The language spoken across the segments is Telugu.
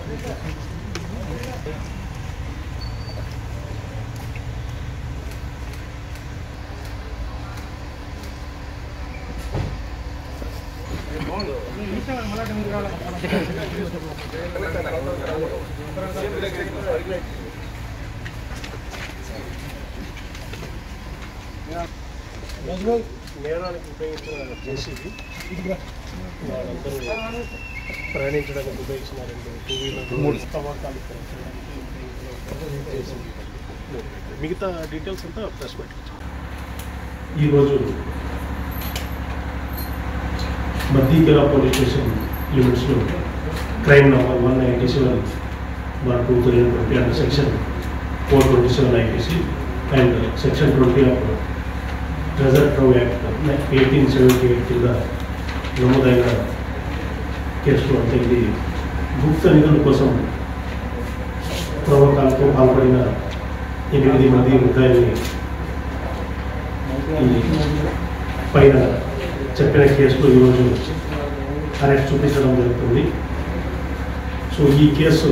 నేరానికి ఉపయోగించిన జేసీబీ వాళ్ళందరూ ప్రయాణించడానికి ఉపయోగించిన 2 వీలర్ 3 తవ్వకాలు మిగతా డీటెయిల్స్ అంతా ప్రెస్ పెట్టచ్చు. ఈరోజు మద్దీకెలా పోలీస్ స్టేషన్ లిమిట్స్లో crime number 197/2020 and section 427 IPC and section 20 of treasure trove act 1878 కింద నమోదైన కేసులో అంటే ఇది గుప్త నిధుల కోసం ప్రవకాలతో పాల్పడిన 8 మంది ముద్దాయిల్ని పైన చెప్పిన కేసులో ఈరోజు అరెస్ట్ చూపించడం జరుగుతుంది. సో ఈ కేసు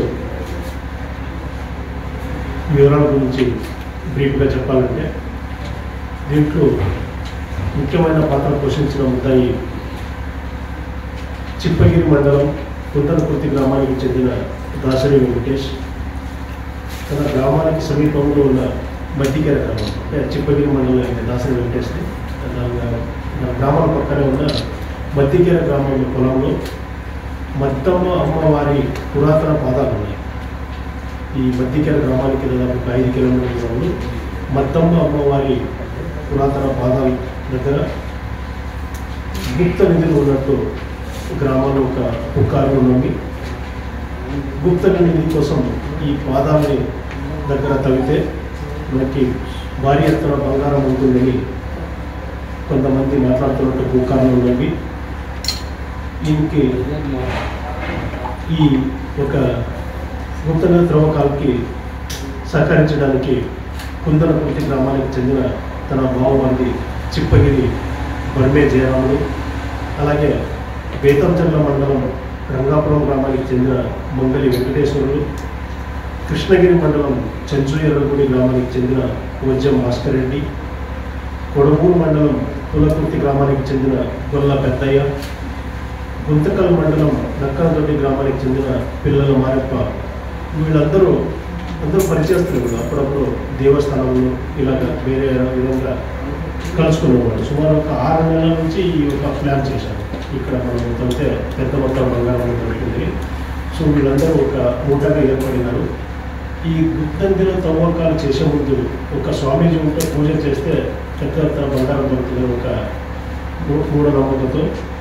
వివరాల గురించి బ్రీఫ్గా చెప్పాలంటే దీంట్లో ముఖ్యమైన పాత్ర పోషించిన ముద్దాయి చిప్పగిరి మండలం కుందనకుర్తి గ్రామానికి చెందిన దాసరి వెంకటేష్. తన గ్రామానికి సమీపంలో ఉన్న మద్దికెర గ్రామం అంటే చిప్పగిరి మండలం అయితే దాసరి వెంకటేష్ని గ్రామాల పక్కనే ఉన్న మద్దికెర గ్రామంలో పొలంలో మద్దంలో అమ్మవారి పురాతన పాదాలు ఉన్నాయి. ఈ మద్దికెర గ్రామానికి దాదాపు 5 కిలోమీటర్ల దూరంలో మద్దంలో అమ్మవారి పురాతన పాదాల దగ్గర గుప్త నిధులు ఉన్నట్టు గ్రామంలో ఒక పుకార్లు నమ్మి గుప్త నిధి కోసం ఈ పాదాలని దగ్గర తవ్వితే మనకి భారీ ఎత్తున బంగారం ఉంటుందని కొంతమంది మాట్లాడుతున్నట్టు పుకార్లు నమ్మి దీనికి ఈ ఒక గుప్త నిధి త్రవ్వకాలకి సహకరించడానికి కుందనకుర్తి గ్రామానికి చెందిన తన బావమరిది చిప్పగిరి బర్మే జయరాములు, అలాగే బేతంచెర్ల మండలం రంగాపురం గ్రామానికి చెందిన మంగలి వెంకటేశ్వరులు, కృష్ణగిరి మండలం చెంచుయర్రగుడి గ్రామానికి చెందిన వజ్జం భాస్కర్ రెడ్డి, కొడగూరు మండలం కులకుర్తి గ్రామానికి చెందిన గొల్ల పెద్దయ్య, గుంతకల్ మండలం నక్కనదొడ్డి గ్రామానికి చెందిన పిల్లల మారెప్ప, వీళ్ళందరూ పరిచయస్తులు. అప్పుడప్పుడు దేవస్థానంలో ఇలాగ వేరే విధంగా కలుసుకునేవాడు. సుమారు ఒక 6 నెలల నుంచి ఈ యొక్క ప్లాన్ చేశారు. ఇక్కడ మనం తగ్గితే పెద్ద మొత్తం బంగారం దొరికింది. సో వీళ్ళందరూ ఒక మూటగా ఏర్పడినారు. ఈ గుప్తంగిలో తవ్వకాలు చేసే ముందు ఒక స్వామీజీ ఉంటే పూజ చేస్తే పెద్ద బంగారం దొరుకుతుంది ఒక మూఢనమ్మకంతో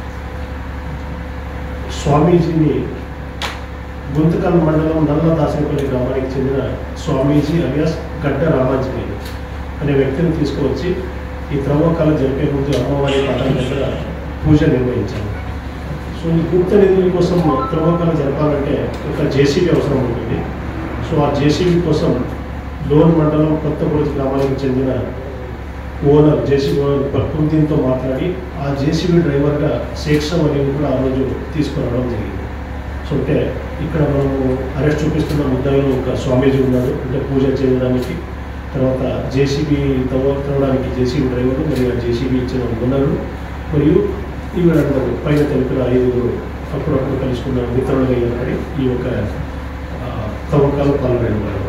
స్వామీజీని గుంతకల్ మండలం నల్ల దాసరిపల్లి గ్రామానికి చెందిన స్వామీజీ అలియాస్ గడ్డ రామాంజనేయులు అనే వ్యక్తిని తీసుకువచ్చి ఈ త్రవ్వకాలు జరిపే ముందు అమ్మవారి పాదాల దగ్గర పూజ నిర్వహించారు. సో ఈ గుప్త నిధుల కోసం త్రవ్వకాలు జరపాలంటే ఒక జేసీబీ అవసరం ఉంటుంది. సో ఆ జేసీబీ కోసం లోన్ మండలం కొత్తపూడి గ్రామానికి చెందిన ఓనర్ జేసీబీ ఓనర్ ప్రకృతితో మాట్లాడి ఆ జేసీబీ డ్రైవర్గా శేక్షం అనేది కూడా ఆ రోజు తీసుకురావడం జరిగింది. సో అంటే ఇక్కడ మనము అరెస్ట్ చూపిస్తున్న ముద్దాయిలో ఒక స్వామీజీ ఉన్నారు, అంటే పూజ చేయడానికి. తర్వాత జేసీబీ తవ్వడానికి జేసీబీ డ్రైవరు మరియు ఆ జేసీబీ ఇచ్చిన ఓనరు మరియు వీళ్ళందరూ పైన తెలిపిన 5 అప్పుడప్పుడు కలుసుకున్న మిత్రులుగా ఏర్పడి ఈ యొక్క తవ్వకాలు పాల్గొనేవారు.